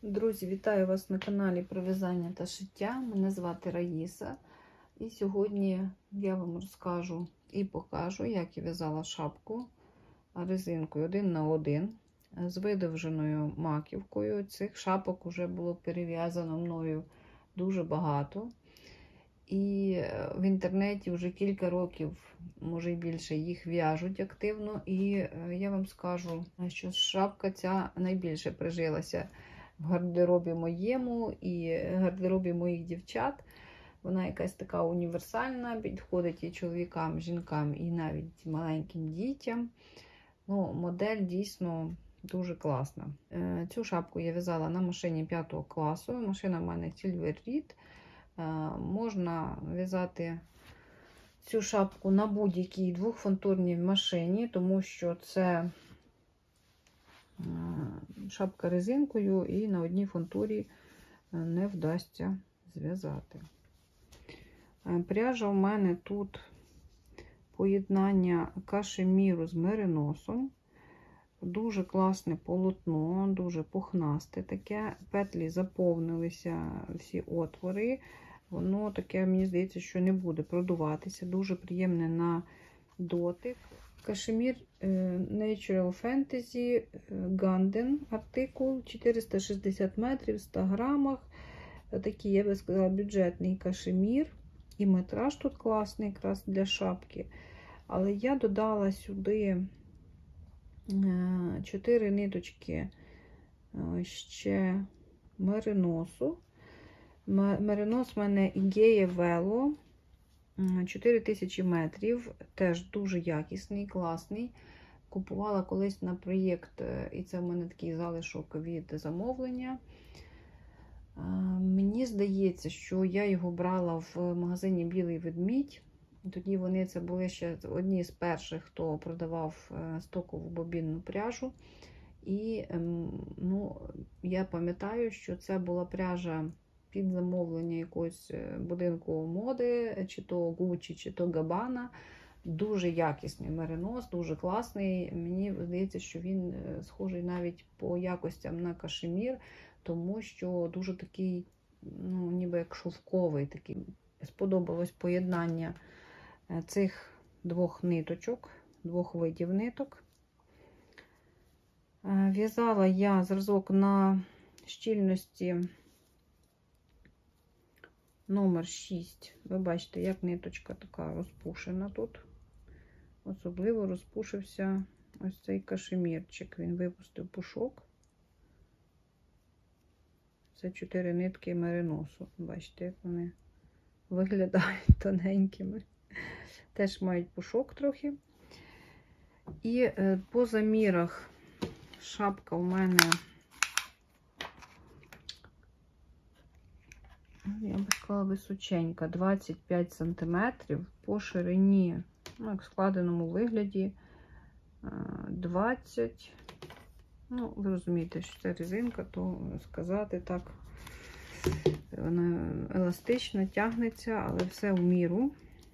Друзі, вітаю вас на каналі про в'язання та шиття. Мене звати Раїса. І сьогодні я вам розкажу і покажу, як я в'язала шапку резинкою 1 на 1 з видовженою маківкою. Цих шапок вже було перев'язано мною дуже багато. І в інтернеті вже кілька років, може і більше, їх в'яжуть активно. І я вам скажу, що шапка ця найбільше прижилася в гардеробі моєму і гардеробі моїх дівчат. Вона якась така універсальна, підходить і чоловікам, жінкам, і навіть маленьким дітям. Ну, модель дійсно дуже класна. Цю шапку я в'язала на машині 5 класу. Машина в мене Silver Reed. Можна в'язати цю шапку на будь-якій двохфунтурній машині, тому що це шапка резинкою і на одній фунтурі не вдасться зв'язати. Пряжа у мене тут поєднання кашеміру з мериносом. Дуже класне полотно, дуже пухнасте таке. Петлі заповнилися всі отвори. Воно таке, мені здається, що не буде продуватися. Дуже приємне на дотик. Кашемір Natural Fantasy Ganden артикул 460 метрів, 100 грамах. Такий, я би сказала, бюджетний кашемір. І метраж тут класний якраз для шапки. Але я додала сюди 4 ниточки ще мериносу. Меринос в мене Ігея Вело 4000 метрів, теж дуже якісний, класний. Купувала колись на проєкт, і це в мене такий залишок від замовлення. Мені здається, що я його брала в магазині Білий ведмідь. Тоді вони це були ще одні з перших, хто продавав стокову бобінну пряжу. І ну, я пам'ятаю, що це була пряжа під замовлення якогось будинку моди, чи то Gucci, чи то Gabbana. Дуже якісний меринос, дуже класний. Мені здається, що він схожий навіть по якостям на кашемір, тому що дуже такий, ну, ніби як шовковий такий. Сподобалось поєднання цих двох ниточок, двох видів ниток. В'язала я зразок на щільності номер 6. Ви бачите, як ниточка така розпушена тут. Особливо розпушився ось цей кашемірчик. Він випустив пушок. Це 4 нитки мериносу. Бачите, як вони виглядають тоненькими. Теж мають пушок трохи. І по замірах шапка у мене, я би сказала, височенька, 25 см, по ширині, ну, як в складеному вигляді, 20. Ну, ви розумієте, що це резинка, то сказати так, вона еластично тягнеться, але все в міру.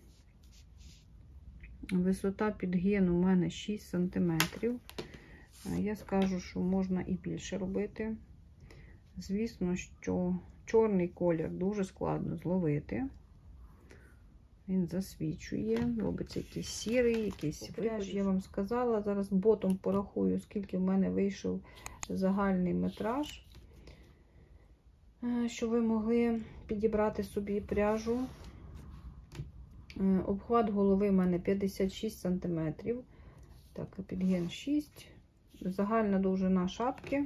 Висота підгину у мене 6 см. Я скажу, що можна і більше робити. Звісно, що чорний колір дуже складно зловити. Він засвічує, робиться якийсь сірий, якийсь вибір. Я вам сказала, зараз ботом порахую, скільки в мене вийшов загальний метраж, щоб ви могли підібрати собі пряжу. Обхват голови в мене 56 см. Так, підгін 6. Загальна довжина шапки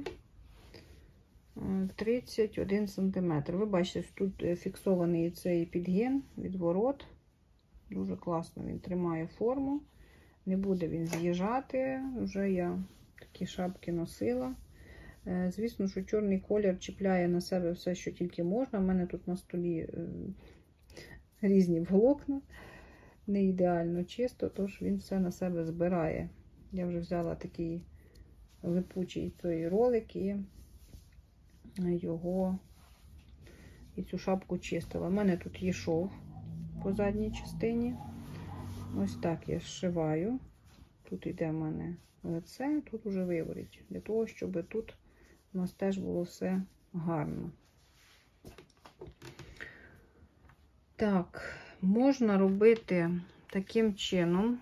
31 см. Ви бачите, тут фіксований цей підгін, відворот. Дуже класно він тримає форму. Не буде він з'їжджати. Вже я такі шапки носила. Звісно, що чорний колір чіпляє на себе все, що тільки можна. У мене тут на столі різні волокна. Не ідеально чисто, тож він все на себе збирає. Я вже взяла такий липучий той ролик і його, і цю шапку чистила. У мене тут є шов по задній частині. Ось так я зшиваю. Тут йде в мене лице, тут уже виворіть. Для того, щоб тут у нас теж було все гарно. Так, можна робити таким чином,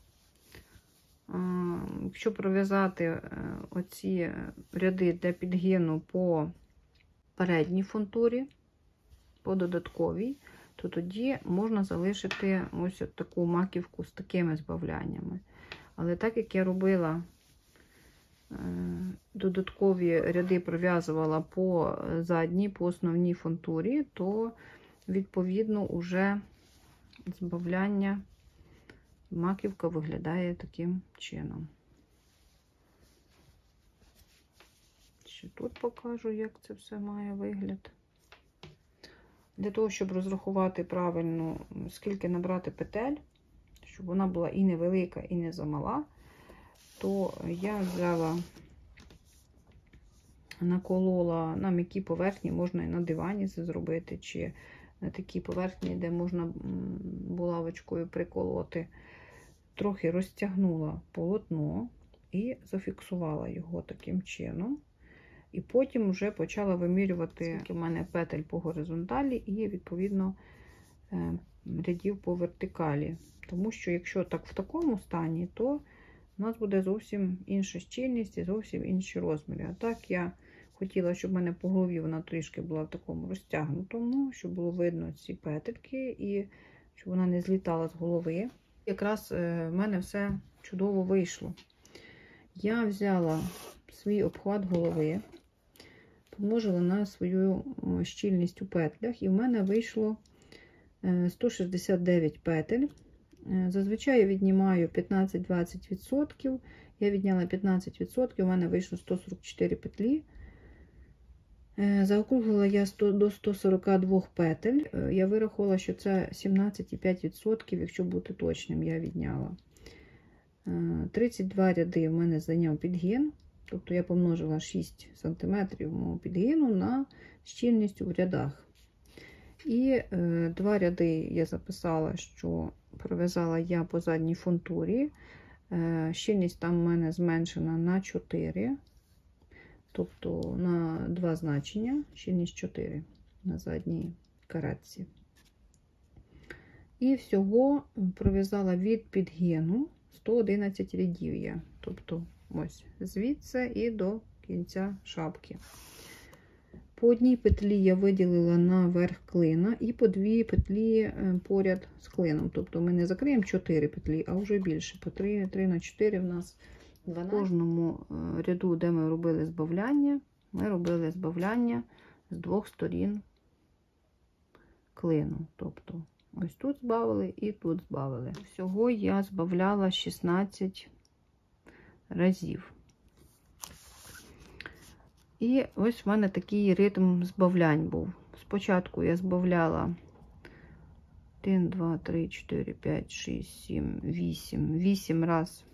якщо пров'язати оці ряди для підгину по передній фунтурі, по додатковій, то тоді можна залишити ось таку маківку з такими збавляннями. Але так як я робила додаткові ряди, пров'язувала по задній, по основній фунтурі, то відповідно уже збавляння, маківка виглядає таким чином. Ще тут покажу, як це все має вигляд. Для того, щоб розрахувати правильно, скільки набрати петель, щоб вона була і невелика, і не замала, то я взяла, наколола на м'якій поверхні, можна і на дивані це зробити, чи на такій поверхні, де можна булавочкою приколоти. Трохи розтягнула полотно і зафіксувала його таким чином. І потім вже почала вимірювати, скільки в мене петель по горизонталі і, відповідно, рядів по вертикалі. Тому що, якщо так в такому стані, то у нас буде зовсім інша щільність і зовсім інші розміри. А так я хотіла, щоб в мене по голові вона трішки була в такому розтягнутому, щоб було видно ці петельки і щоб вона не злітала з голови. Якраз в мене все чудово вийшло. Я взяла свій обхват голови, помножила на свою щільність у петлях, і в мене вийшло 169 петель. Зазвичай я віднімаю 15-20%. Я відняла 15%, у мене вийшло 144 петлі. Заокруглила я до 142 петель. Я вирахувала, що це 17,5%, якщо бути точним, я відняла. 32 ряди в мене зайняв підгін. Тобто я помножила 6 см мого підгину на щільність у рядах. І 2 ряди я записала, що пров'язала я по задній фунтурі. Щільність там в мене зменшена на 4, тобто на 2 значення, щільність 4 на задній каретці. І всього пров'язала від підгину 111 рядів я, тобто ось звідси і до кінця шапки. По одній петлі я виділила на верх клина і по 2 петлі поряд з клином. Тобто ми не закриємо 4 петлі, а вже більше. По 3 на 4 в нас 12. В кожному ряду, де ми робили збавляння, ми робили збавляння з 2 сторін клину. Тобто ось тут збавили і тут збавили. Всього я збавляла 16 разів. І ось в мене такий ритм збавлянь був. Спочатку я збавляла 1, 2, 3, 4, 5, 6, 7, 8 раз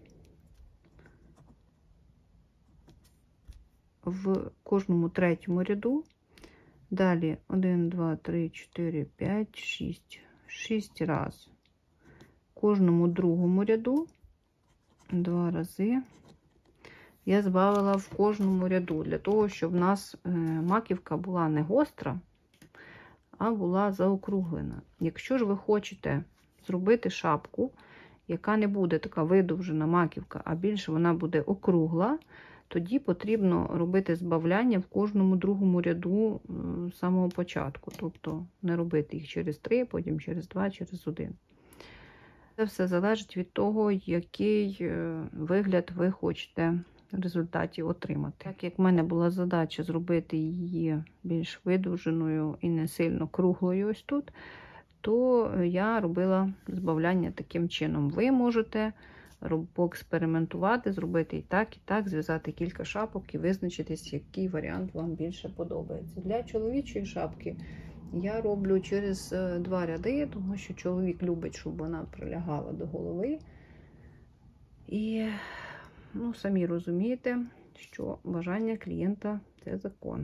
в кожному третьому ряду. Далі 1, 2, 3, 4, 5, 6 раз в кожному другому ряду. 2 рази я збавила в кожному ряду, для того, щоб в нас маківка була не гостра, а була заокруглена. Якщо ж ви хочете зробити шапку, яка не буде така видовжена маківка, а більше вона буде округла, тоді потрібно робити збавляння в кожному другому ряду з самого початку. Тобто не робити їх через 3, потім через 2, через 1. Це все залежить від того, який вигляд ви хочете в результаті отримати. Так як в мене була задача зробити її більш видовженою і не сильно круглою ось тут, то я робила збавляння таким чином. Ви можете поекспериментувати, зробити і так, зв'язати кілька шапок і визначитись, який варіант вам більше подобається. Для чоловічої шапки я роблю через 2 ряди, тому що чоловік любить, щоб вона прилягала до голови. І, ну, самі розумієте, що бажання клієнта – це закон.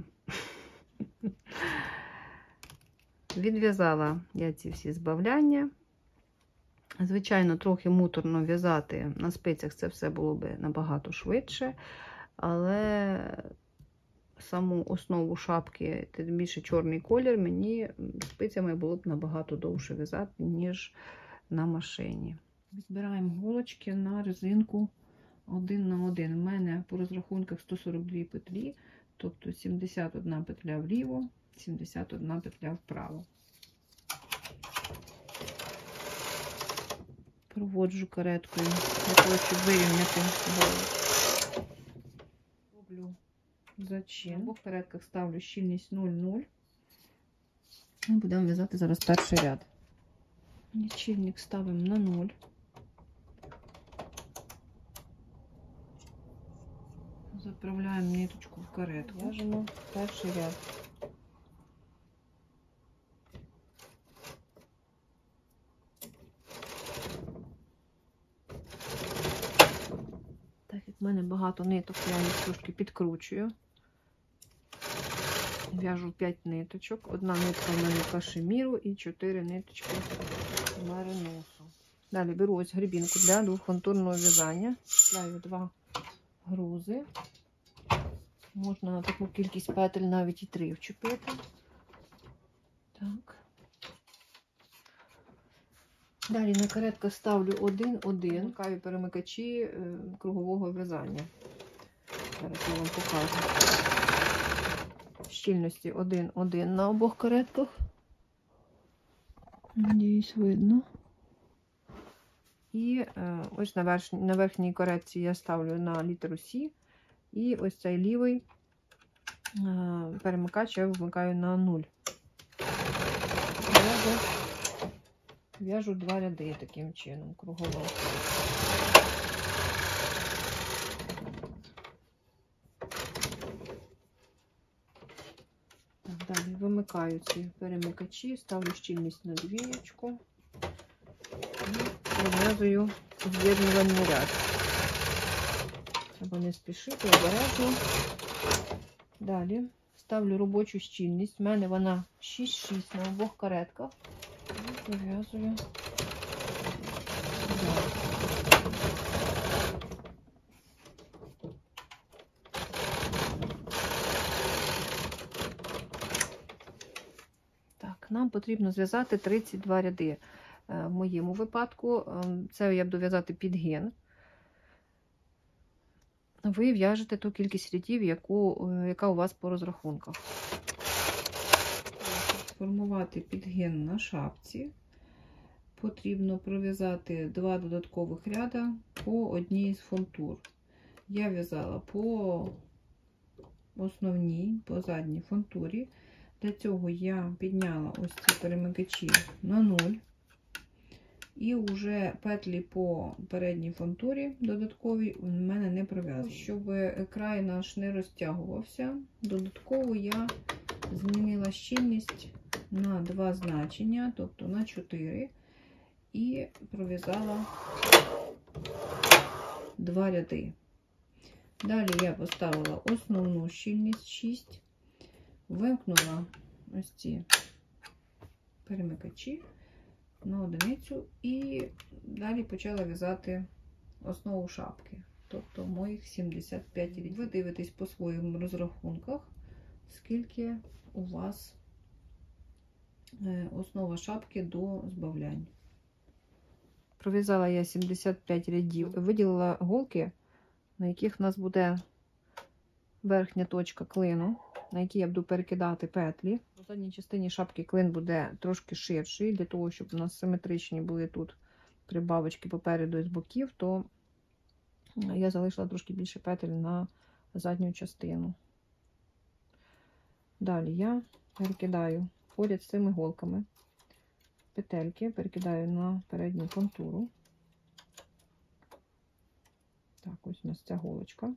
Відв'язала я ці всі збавляння. Звичайно, трохи муторно в'язати на спицях, це все було би набагато швидше, але саму основу шапки, тим більше чорний колір, мені спицями було б набагато довше в'язати, ніж на машині. Збираємо голочки на резинку 1 на 1. У мене по розрахунках 142 петлі, тобто 71 петля вліво, 71 петля вправо. Проводжу кареткою для того, щоб вирівняти голочку. Роблю зачин. В обох каретках ставлю щільність 0,0. І будемо в'язати зараз перший ряд. Лічильник ставимо на 0. Заправляємо ниточку в каретку. В'яжемо перший ряд. Так як в мене багато ниток, я їх трошки підкручую. В'яжу 5 ниточок. Одна нитка в мене кашеміру і 4 ниточки мериносу. Далі беру ось гребінку для двохконтурного в'язання. Ставлю 2 грузи. Можна на таку кількість петель навіть і 3 вчепити. Так. Далі на каретках ставлю 1-1. Вмикаю перемикачі кругового в'язання. Зараз я вам покажу. Щільності 1-1 на обох каретках. Надіюсь, видно. І ось на верхній каретці я ставлю на літеру С. І ось цей лівий перемикач я вмикаю на 0. В'яжу 2 ряди таким чином, кругово. Так, далі вимикаю ці перемикачі, ставлю щільність на 2 і пров'язую з'єднувальний ряд. Треба не спішити, обережно. Далі ставлю робочу щільність. У мене вона 6-6 на обох каретках. І пров'язую. Так, нам потрібно зв'язати 32 ряди. В моєму випадку це я буду в'язати підгін. Ви в'яжете ту кількість рядів, яка у вас по розрахунках. Щоб сформувати підгін на шапці, потрібно пров'язати 2 додаткових ряда по одній з фунтур. Я в'язала по основній, по задній фунтурі. Для цього я підняла ось ці перемикачі на 0. І вже петлі по передній фунтурі додатковій у мене не пров'язані. Щоб край наш не розтягувався, додатково я змінила щільність на 2 значення, тобто на 4, і пров'язала 2 ряди. Далі я поставила основну щільність 6, вимкнула ось ці перемикачі на одиницю і далі почала в'язати основу шапки, тобто моїх 75 рядів. Ви дивитесь по своїм розрахунках, скільки у вас основа шапки до збавлянь. Пров'язала я 75 рядів, виділила голки, на яких у нас буде верхня точка клину, на якій я буду перекидати петлі. У задній частині шапки клин буде трошки ширший, для того, щоб у нас симетричні були тут прибавочки попереду і з боків, то я залишила трошки більше петель на задню частину. Далі я перекидаю поряд з цими голками петельки, перекидаю на передню фунтуру. Так, ось у нас ця голочка.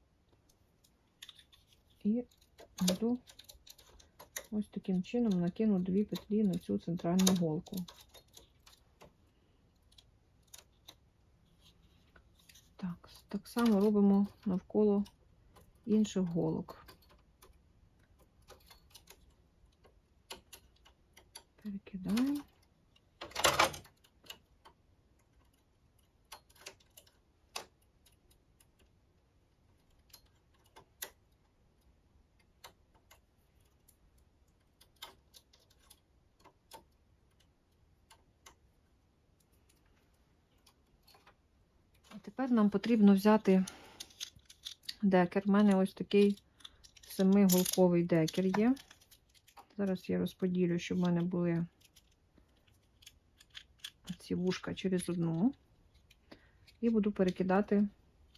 І буду ось таким чином накину 2 петлі на цю центральну голку. Так само робимо навколо інших голок. Перекидаємо. Тепер нам потрібно взяти декер. У мене ось такий 7-голковий декер є. Зараз я розподілю, щоб в мене були ці вушка через одну. І буду перекидати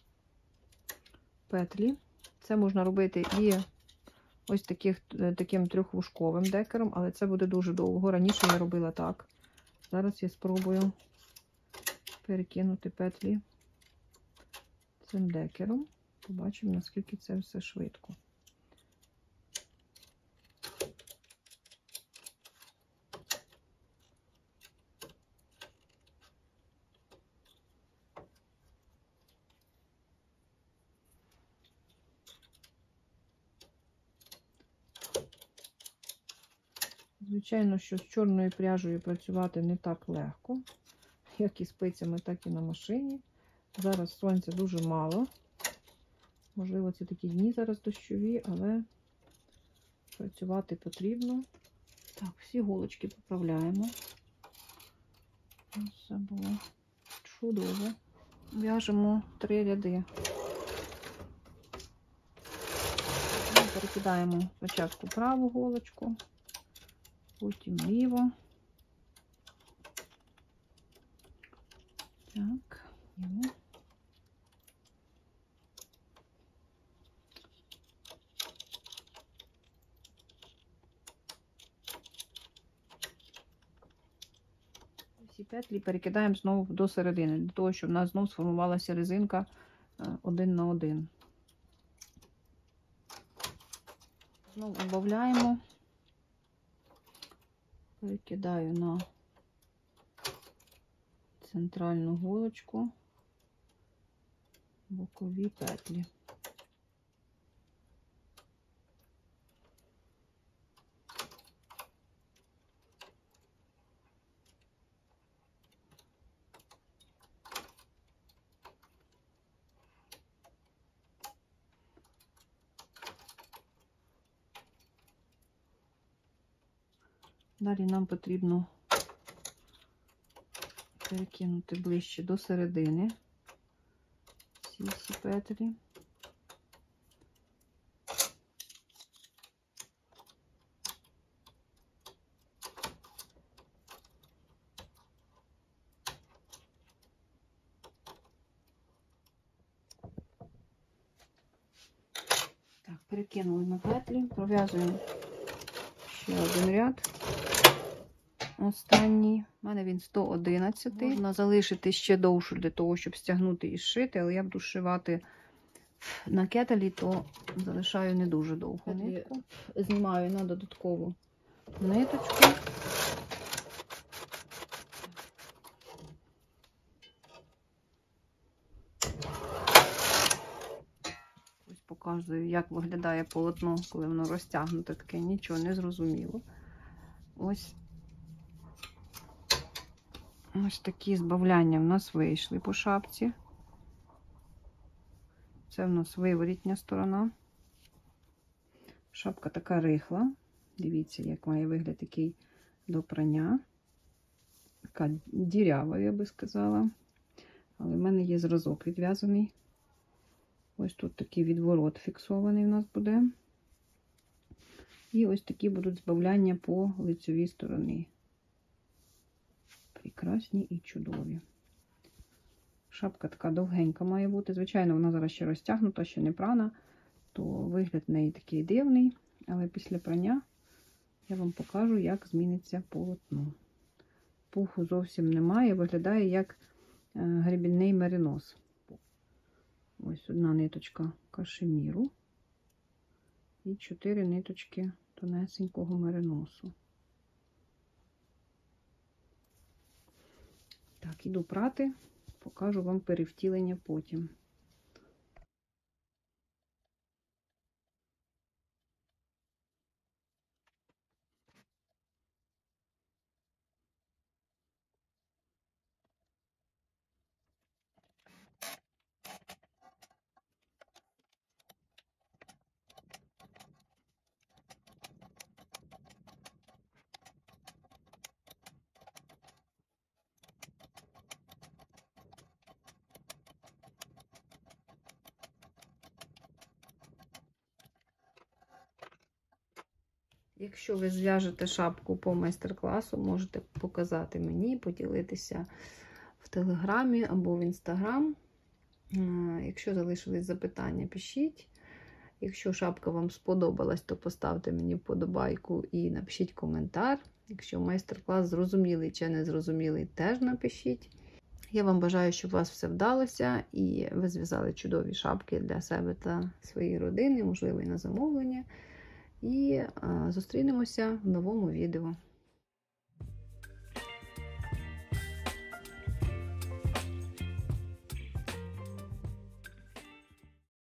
петлі. Це можна робити і ось таким трьохвушковим декером, але це буде дуже довго. Раніше я робила так. Зараз я спробую перекинути петлі цим декером. Побачимо, наскільки це все швидко. Звичайно, що з чорною пряжею працювати не так легко, як і спицями, так і на машині. Зараз сонця дуже мало. Можливо, це такі дні зараз дощові, але працювати потрібно. Так, всі голочки поправляємо. Ось все було чудово. В'яжемо 3 ряди. Перекидаємо спочатку праву голочку, потім ліву. Так, ліву. Всі петлі перекидаємо знову до середини, для того, щоб в нас знову сформувалася резинка 1 на 1. Знову додаємо, перекидаю на центральну голочку бокові петлі. Далі нам потрібно перекинути ближче до середини всі петлі. Так, перекинули на петлі, пров'язуємо ще один ряд. Останній. У мене він 111. Можна залишити ще довше для того, щоб стягнути і зшити, але я буду зшивати на кетелі, то залишаю не дуже довго нитку. Знімаю на додаткову ниточку. Ось показую, як виглядає полотно, коли воно розтягнуте, таке нічого не зрозуміло. Ось такі збавляння в нас вийшли по шапці. Це в нас виворітня сторона. Шапка така рихла. Дивіться, як має вигляд такий до прання. Така дірява, я би сказала. Але в мене є зразок відв'язаний. Ось тут такий відворот фіксований у нас буде. І ось такі будуть збавляння по лицевій стороні. Прекрасні і чудові. Шапка така довгенька має бути. Звичайно, вона зараз ще розтягнута, ще не прана, то вигляд в неї такий дивний. Але після прання я вам покажу, як зміниться полотно. Пуху зовсім немає, виглядає як гребінний меринос. Ось одна ниточка кашеміру і 4 ниточки тонесенького мериносу. Так, іду прати, покажу вам перевтілення потім. Якщо ви зв'яжете шапку по майстер-класу, можете показати мені, поділитися в Телеграмі або в Інстаграм. Якщо залишились запитання, пишіть. Якщо шапка вам сподобалась, то поставте мені вподобайку і напишіть коментар. Якщо майстер-клас зрозумілий чи не зрозумілий, теж напишіть. Я вам бажаю, щоб у вас все вдалося і ви зв'язали чудові шапки для себе та своєї родини, можливо, і на замовлення. І зустрінемося в новому відео.